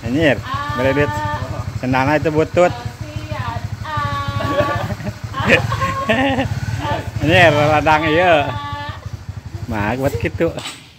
Anjir, beredit. Sendana itu butut. Anjir, ladang iya. Mah buat gitu.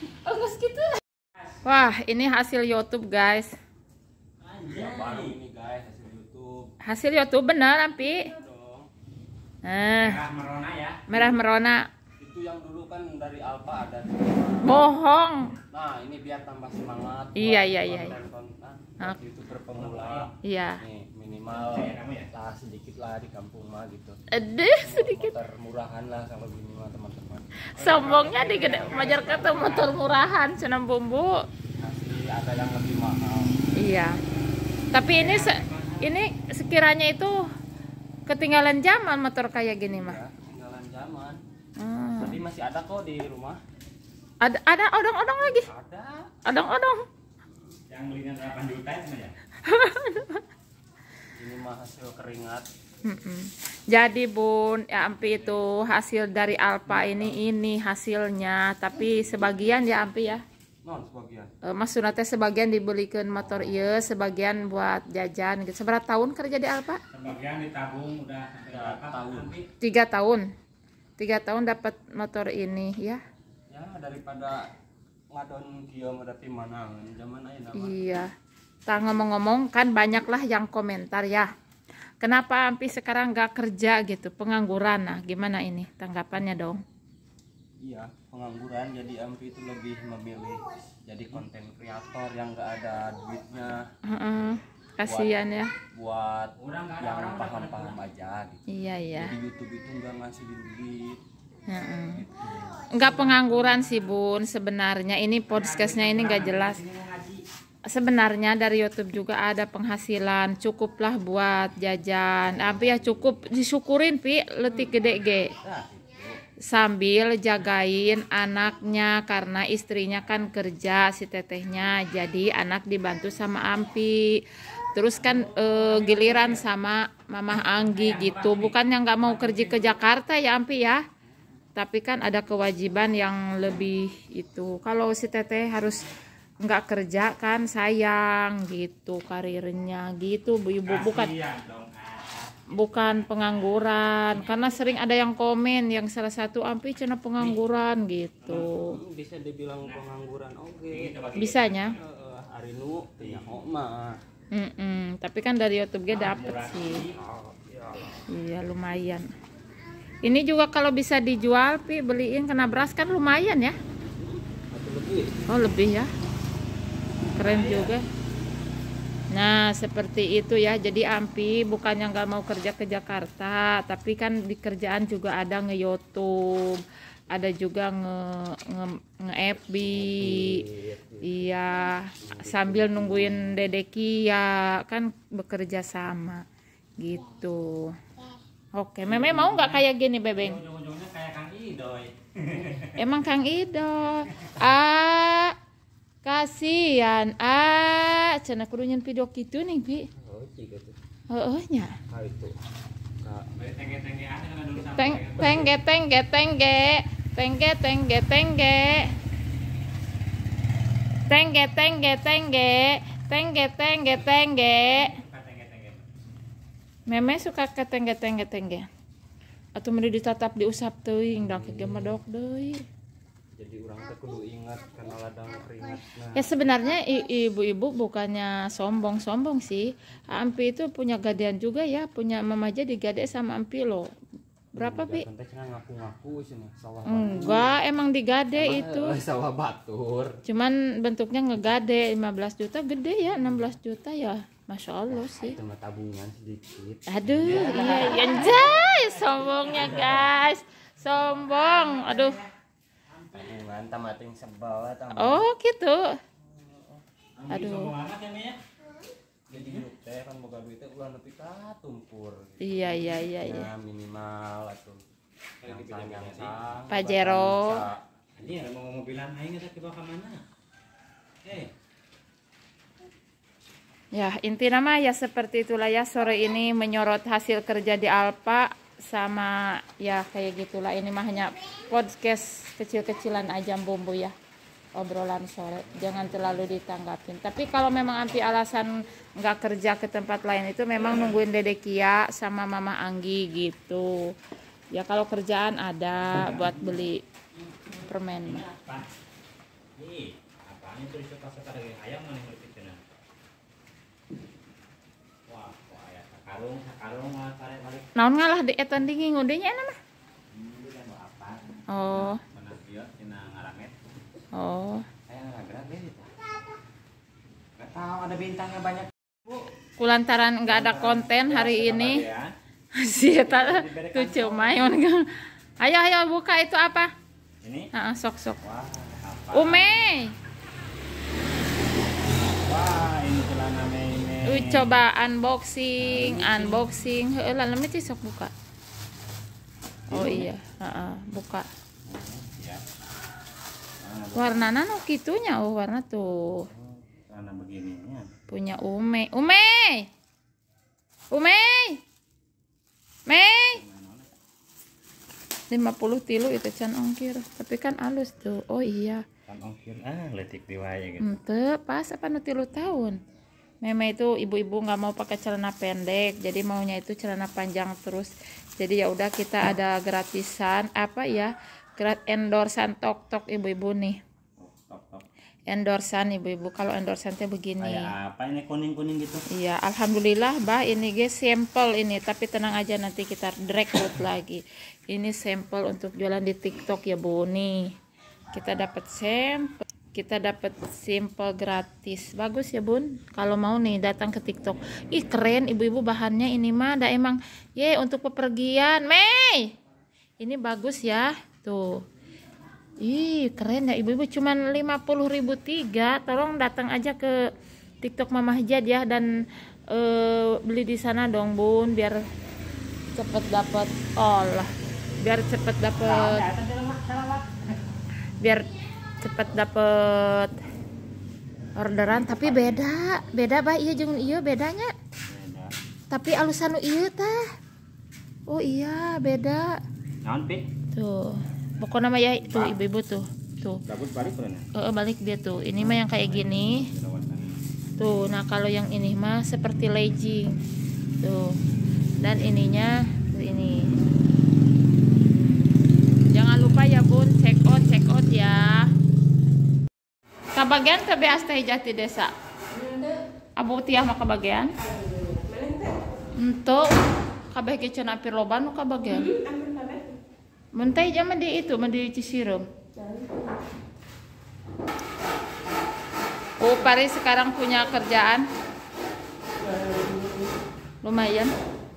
Wah, ini hasil YouTube, guys. Baru ini guys, hasil YouTube. Hasil YouTube bener, Ampi. Merah merona ya. Merah merona. Itu yang dulu kan dari Alfa ada. Bohong. Nah, ini biar tambah semangat. Iya. YouTuber pemula. Iya. Nih, minimal lah sedikit lah di kampung mah gitu. Sedikit. Motor murahan lah kalau gini mah teman-teman. Sombongnya di gede majar kata motor murahan senam bumbu. Masih ada yang lebih mahal. Iya. Tapi ini sekiranya itu ketinggalan zaman motor kayak gini mah. Ya, ketinggalan zaman. Hmm. Tapi masih ada kok di rumah. Ada odong-odong lagi. Ada. Odong-odong. Yang belinya 8 juta itu ya. Ini mah hasil keringat. Jadi Bun, ya Ampi itu hasil dari Alfa ini hasilnya, tapi sebagian ya Ampi ya. Non sebagian. Mas Sunate sebagian dibelikan motor iya, sebagian buat jajan gitu. Seberapa tahun kerja di Alfa? Sebagian ditabung udah tahun. 3 tahun. 3 tahun dapat motor ini ya. Ya daripada ngadon kieu mah tapi mana zaman ayeuna mah. Iya. Tak ngomong-ngomong kan banyaklah yang komentar ya. Kenapa Ampi sekarang nggak kerja gitu, pengangguran? Nah, gimana ini tanggapannya dong? Iya, pengangguran jadi Ampi itu lebih memilih jadi konten kreator yang nggak ada duitnya. Kasihan ya. Buat yang paham-paham aja gitu. Iya. Jadi YouTube itu nggak ngasilin duit. Nggak pengangguran sih Bun, sebenarnya ini podcastnya ini nggak jelas. Sebenarnya dari YouTube juga ada penghasilan, cukuplah buat jajan. Ampi ya cukup disyukurin Pi, letik gede ge. Sambil jagain anaknya karena istrinya kan kerja si tetehnya, jadi anak dibantu sama Ampi. Terus kan giliran sama Mama Anggi gitu, bukannya nggak mau kerja ke Jakarta ya Ampi ya, tapi kan ada kewajiban yang lebih itu. Kalau si teteh harus nggak kerja kan sayang gitu karirnya gitu Bu Ibu, bukan pengangguran, karena sering ada yang komen yang salah satu Ampi cenah pengangguran gitu. Bisa dibilang pengangguran oke. Bisanya Hari nu punya oma. tapi kan dari YouTube gue dapet sih. Iya lumayan. Ini juga kalau bisa dijual Pi, beliin kena beras kan lumayan ya. Atau lebih. Oh lebih ya. Keren juga. Nah seperti itu ya. Jadi Ampi bukannya nggak mau kerja ke Jakarta, tapi kan di kerjaan juga ada nge-YouTube, ada juga nge-FB. Iya, sambil nungguin Dedeki ya kan bekerja sama gitu. Oke, Meme mau nggak kayak gini Bebeng? Ujung-ujungnya kayak Kang Idoy. Emang Kang Ido. Kasihan. Cenah kudu nyen video kitu nih, Bi. Oh, gitu. Heeh nya. Nah itu. Tengge-tenggean karena dulu sama Tengge. Meme suka ke tengge. Atau meni ditatap diusap teuing dak ge medok deui. Jadi orang teh kudu ingat karena ladang keringat. Ya sebenarnya ibu-ibu bukannya sombong sih. Ampi itu punya gadean juga ya, punya mama aja digade sama Ampi loh. Berapa Pi? Ngaku-ngaku sini sawah. Enggak, emang digade itu. Sawah batur. Cuman bentuknya ngegade 15 juta, gede ya 16 juta ya. Masya Allah sih. Cuma tabungan sedikit. Aduh, iya anjay, sombongnya guys. Sombong. Aduh. Tabungan tamating sebal tambah. Oh, gitu. Aduh. Jadi grup teh kan boga duit teh ulah nepi ka tumpur. Iya. Nah, minimal atuh. Yang Pajero. Ini ada mau mobilan aing eta ke bawah mana? Ya, inti nama ya seperti itulah ya, sore ini menyorot hasil kerja di Alfa sama ya kayak gitulah. Ini mah hanya podcast kecil-kecilan aja bumbu ya. obrolan sore, jangan terlalu ditanggapin. Tapi kalau memang Ampi alasan nggak kerja ke tempat lain itu memang nungguin Dede Kia sama Mama Anggi gitu. Ya kalau kerjaan ada buat beli permen. Naon ngalah di etan dingin ngudenya nama? Oh. Oh. Nggak tahu ada bintangnya banyak. Kulantaran nggak ada konten hari ini. Si eta tuh cemai. Ayo buka itu apa? Ini? Sok. Wah, apa? Ume. Wah, ini celana Mei. Coba unboxing. Heulah lemeh sih sok buka. Oh iya, buka. Ya. Warnana nu kitunya, oh warna tuh. Celana begininya. Punya Ume. Mei. 50 tilu itu can ongkir. Tapi kan halus tuh. Oh iya. Kan ongkir letik diwae gitu. Ente pas apa nu 3 tahun. Meme itu ibu-ibu nggak mau pakai celana pendek, jadi maunya itu celana panjang terus. Jadi ya udah kita ada gratisan endorsan tok ibu-ibu nih. Tok. Endorsan ibu-ibu, kalau endorsan teh begini. Kayak apa ini kuning gitu? Iya, alhamdulillah bah ini guys sampel ini, tapi tenang aja nanti kita rekrut lagi. Ini sampel untuk jualan di TikTok ya Bu nih. Kita dapat sampel gratis. Bagus ya Bun. Kalau mau nih datang ke TikTok. Ih keren ibu-ibu bahannya ini mah ada emang untuk pepergian. Mei. Ini bagus ya. Tuh. Ih keren ya ibu-ibu, cuman 50.000 3. Tolong datang aja ke TikTok Mama Hajat ya dan beli di sana dong Bun biar cepet dapat orderan. Tapi beda bah iya jeung iya bedanya. Tapi alusan ieu teh. Oh iya beda. Naon pi? Tuh. Pokoknya mah ya tuh ibu-ibu tuh. Bagus balik mana? Balik dia tuh. Ini mah yang kayak gini. Tuh, nah kalau yang ini mah seperti legging. Tuh. Dan ininya tuh ini. Jangan lupa ya Bun, check out ya. Kabagian teh beas teh Jati Desa. Abu tiah mah kabagian. Ento kabeh ge cenah pir loba nu kabagian. Mentei jama di itu, mah di Cisireum. Oh, Paris sekarang punya kerjaan. Lumayan.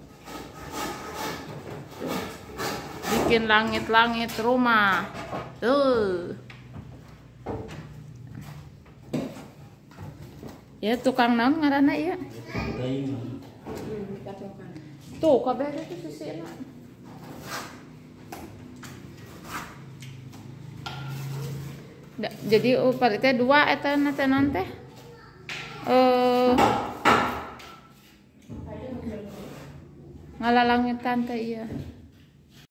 Bikin langit-langit rumah. Tuh. Ya tukang naon ngaranna ieu? Tuh, kabeh itu sisina. Jadi parite 2 eta naon teh. Ngalalangitan teh ieu.